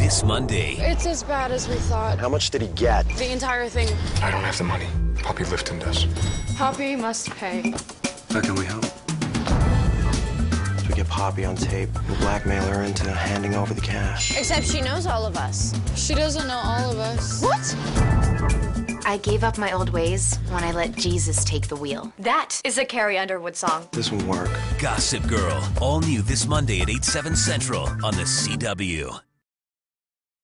this Monday. It's as bad as we thought. How much did he get? The entire thing. I don't have the money. Poppy Lifton does. Poppy must pay. How can we help? We get Poppy on tape. We'll blackmail her into handing over the cash. Except she knows all of us. She doesn't know all of us. What? I gave up my old ways when I let Jesus take the wheel. That is a Carrie Underwood song. This will work. Gossip Girl, all new this Monday at 8/7 Central on the CW.